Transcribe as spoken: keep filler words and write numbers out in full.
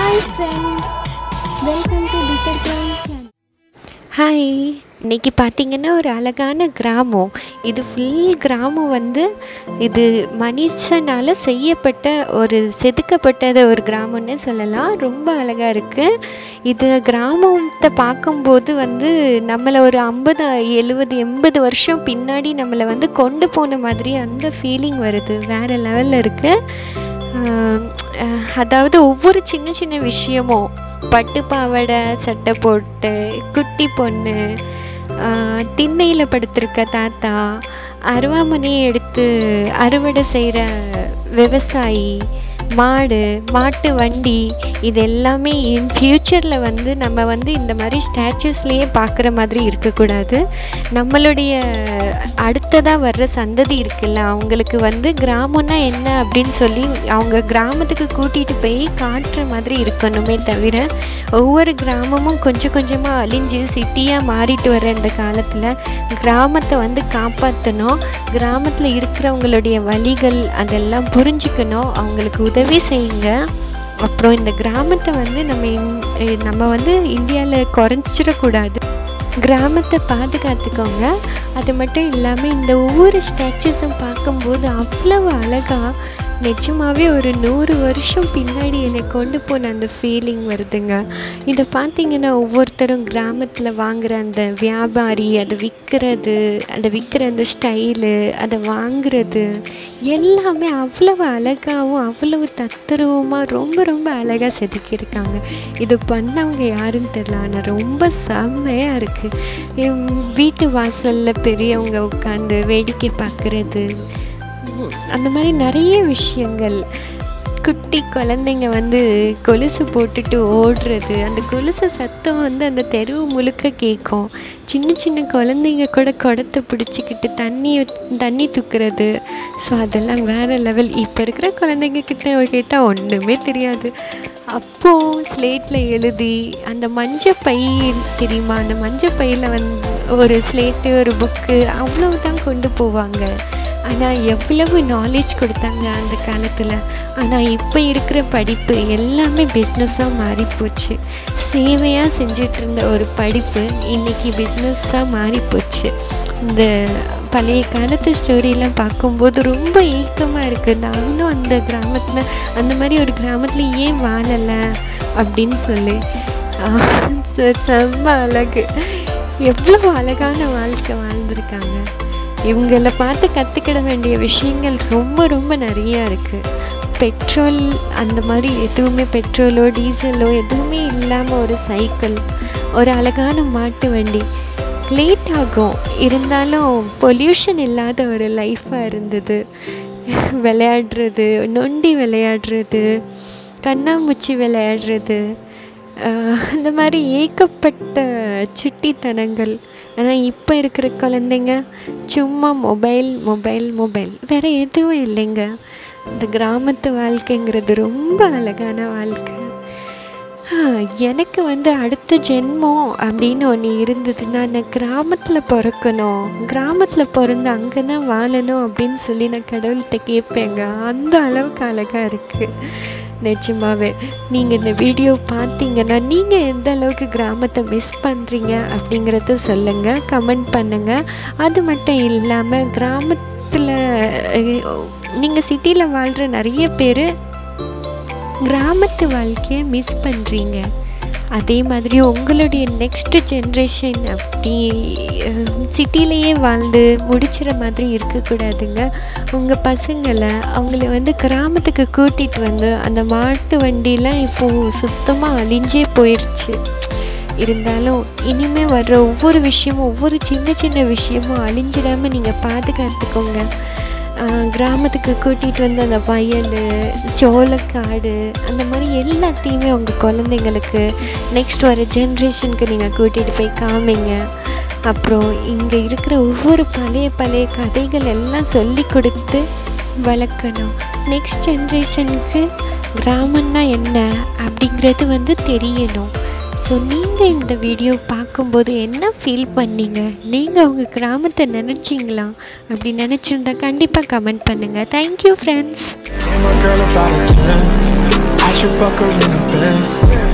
Hi friends, welcome to Bitter Crown channel. Hi, இன்றைக்கி பார்த்திங்கன்னா ஒரு அழகான கிராமம். இது ஃபுல் கிராமம் வந்து இது மனுஷனால் செய்யப்பட்ட ஒரு செதுக்கப்பட்டது ஒரு கிராமம்னு சொல்லலாம். ரொம்ப அழகாக இருக்குது. இது கிராமத்தை பார்க்கும்போது வந்து நம்மளை ஒரு ஐம்பது எழுபது எண்பது வருஷம் பின்னாடி நம்மளை வந்து கொண்டு போன மாதிரி அந்த ஃபீலிங் வருது. வேறு லெவலில் இருக்குது. அதாவது ஒவ்வொரு சின்ன சின்ன விஷயமும் பட்டு பாவாடை சட்டை போட்டு குட்டி பொண்ணு, திண்ணையில் படுத்திருக்க தாத்தா, அருவாமனையை எடுத்து அறுவடை செய்கிற விவசாயி, மாடு, மாட்டு வண்டி, இது எல்லாமே இன் ஃப்யூச்சரில் வந்து நம்ம வந்து இந்த மாதிரி ஸ்டாச்சுஸ்லேயே பார்க்குற மாதிரி இருக்கக்கூடாது. நம்மளுடைய அடுத்ததாக வர்ற சந்ததி இருக்குல்ல, அவங்களுக்கு வந்து கிராமம்னா என்ன அப்படின்னு சொல்லி அவங்க கிராமத்துக்கு கூட்டிகிட்டு போய் காட்டுற மாதிரி இருக்கணுமே தவிர ஒவ்வொரு கிராமமும் கொஞ்சம் கொஞ்சமாக அழிஞ்சு சிட்டியாக மாறிட்டு வர இந்த காலத்தில் கிராமத்தை வந்து காப்பாற்றணும். கிராமத்தில் இருக்கிறவங்களுடைய வழிகள் அதெல்லாம் புரிஞ்சுக்கணும். அவங்களுக்கு உதவி செய்யுங்க. அப்புறம் இந்த கிராமத்தை வந்து நம்ம நம்ம வந்து இந்தியாவில் குறைஞ்சிடக்கூடாது. கிராமத்தை பாதுகாத்துக்கோங்க. அது மட்டும் இல்லாமல் இந்த ஒவ்வொரு ஸ்டாச்சுஸும் பார்க்கும்போது அவ்வளவு அழகாக நிஜமாகவே ஒரு நூறு வருஷம் பின்னாடி என்னை கொண்டு போன அந்த ஃபீலிங் வருதுங்க. இதை பார்த்திங்கன்னா ஒவ்வொருத்தரும் கிராமத்தில் வாங்குகிற அந்த வியாபாரி, அதை விற்கிறது, அதை விற்கிற அந்த ஸ்டைலு, அதை வாங்குறது எல்லாமே அவ்வளவு அழகாகவும் அவ்வளவு தத்ரூபமாக ரொம்ப ரொம்ப அழகாக செதுக்கியிருக்காங்க. இது பண்ணவங்க யாருன்னு தெரியல, ஆனால் ரொம்ப செம்மையாக இருக்குது. வீட்டு வாசலில் பெரியவங்க உட்காந்து வேடிக்கை பார்க்குறது, அந்த மாதிரி நிறைய விஷயங்கள். குட்டி குழந்தைங்க வந்து கொலுசு போட்டுட்டு ஓடுறது, அந்த கொலுசு சத்தம் வந்து அந்த தெருவு முழுக்க கேட்கும். சின்ன சின்ன குழந்தைங்க கூட குடத்தை பிடிச்சிக்கிட்டு தண்ணி தண்ணி தூக்குறது. ஸோ அதெல்லாம் வேறு லெவல். இப்போ இருக்கிற குழந்தைங்க கிட்ட கேட்டால் ஒன்றுமே தெரியாது. அப்போது ஸ்லேட்டில் எழுதி அந்த மஞ்சள் பை தெரியுமா, அந்த மஞ்சள் பையில் வந்து ஒரு ஸ்லேட்டு ஒரு புக்கு அவ்வளவுதான் கொண்டு போவாங்க. ஆனால் எவ்வளவு நாலேஜ் கொடுத்தாங்க அந்த காலத்தில். ஆனால் இப்போ இருக்கிற படிப்பு எல்லாமே பிஸ்னஸாக மாறிப்போச்சு. சேவையாக செஞ்சிட்டு இருந்த ஒரு படிப்பு இன்றைக்கி பிஸ்னஸாக மாறிப்போச்சு. இந்த பழைய காலத்து ஸ்டோரியெலாம் பார்க்கும்போது ரொம்ப ஏக்கமாக இருக்குது. நானும் அந்த கிராமத்தில் அந்த மாதிரி ஒரு கிராமத்தில் ஏன் வாழலை அப்படின்னு சொல்லி. செம்ம அழகு, எவ்வளோ அழகான வாழ்க்கை வாழ்ந்துருக்காங்க. இவங்கள பார்த்து கற்றுக்கிட வேண்டிய விஷயங்கள் ரொம்ப ரொம்ப நிறையா இருக்குது. பெட்ரோல் அந்த மாதிரி எதுவுமே, பெட்ரோலோ டீசலோ எதுவுமே இல்லாமல் ஒரு சைக்கிள், ஒரு அழகான மாட்டு வண்டி, லேட் ஆகும் இருந்தாலும் பொல்யூஷன் இல்லாத ஒரு லைஃப்பாக இருந்தது. விளையாடுறது, நொண்டி விளையாடுறது, கண்ணாமூச்சி விளையாடுறது, இந்த மாதிரி ஏகப்பட்ட சுட்டித்தனங்கள். ஆனால் இப்போ இருக்கிற குழந்தைங்க சும்மா மொபைல் மொபைல் மொபைல் வேறு எதுவும் இல்லைங்க. இந்த கிராமத்து வாழ்க்கைங்கிறது ரொம்ப அழகான வாழ்க்கை. எனக்கு வந்து அடுத்த ஜென்மம் அப்படின்னு ஒன்று இருந்ததுன்னா நான் கிராமத்தில் பிறக்கணும், கிராமத்தில் பிறந்து அங்கே தான் வாழணும் அப்படின்னு சொல்லி நான் கடவுள்கிட்ட கேட்பேங்க. அந்த அளவுக்கு அழகாக இருக்குது நிஜமாவே. நீங்கள் இந்த வீடியோ பார்த்தீங்கன்னா நீங்கள் எந்த அளவுக்கு கிராமத்தை மிஸ் பண்ணுறீங்க அப்படிங்கிறத சொல்லுங்கள், கமெண்ட் பண்ணுங்கள். அது மட்டும் இல்லாமல் கிராமத்தில் நீங்கள் சிட்டியில் வாழ்கிற நிறைய பேர் கிராமத்து வாழ்க்கையை மிஸ் பண்ணுறீங்க. அதே மாதிரி உங்களுடைய நெக்ஸ்ட் ஜென்ரேஷன் அப்படி சிட்டிலேயே வாழ்ந்து முடிச்சிட மாதிரி இருக்கக்கூடாதுங்க. உங்கள் பசங்களை அவங்கள வந்து கிராமத்துக்கு கூட்டிகிட்டு வந்து, அந்த மாட்டு வண்டிலாம் இப்போது சுத்தமாக அழிஞ்சே போயிடுச்சு. இருந்தாலும் இனிமேல் வர்ற ஒவ்வொரு விஷயமும் ஒவ்வொரு சின்ன சின்ன விஷயமும் அழிஞ்சிடாமல் நீங்கள் பாதுகாத்துக்கோங்க. கிராமத்துக்கு கூட்டிகிட்டு வந்து அந்த வயல், சோளக்காடு, அந்த மாதிரி எல்லாத்தையுமே உங்கள் குழந்தைங்களுக்கு நெக்ஸ்ட் வர ஜென்ரேஷனுக்கு நீங்கள் கூட்டிகிட்டு போய் காமிங்க. அப்புறம் இங்கே இருக்கிற ஒவ்வொரு பழைய பழைய கதைகள் எல்லாம் சொல்லி கொடுத்து வளர்க்கணும். நெக்ஸ்ட் ஜென்ரேஷனுக்கு கிராமம்னா என்ன அப்படிங்கிறது வந்து தெரியணும். ஸோ நீங்கள் இந்த வீடியோ பார்க்கும்போது என்ன ஃபீல் பண்ணீங்க? நீங்கள் உங்கள் கிராமத்தை நினச்சிங்களா? அப்படி நினச்சிருந்தா கண்டிப்பாக கமெண்ட் பண்ணுங்கள். Thank you friends. should fuck her in a Benz.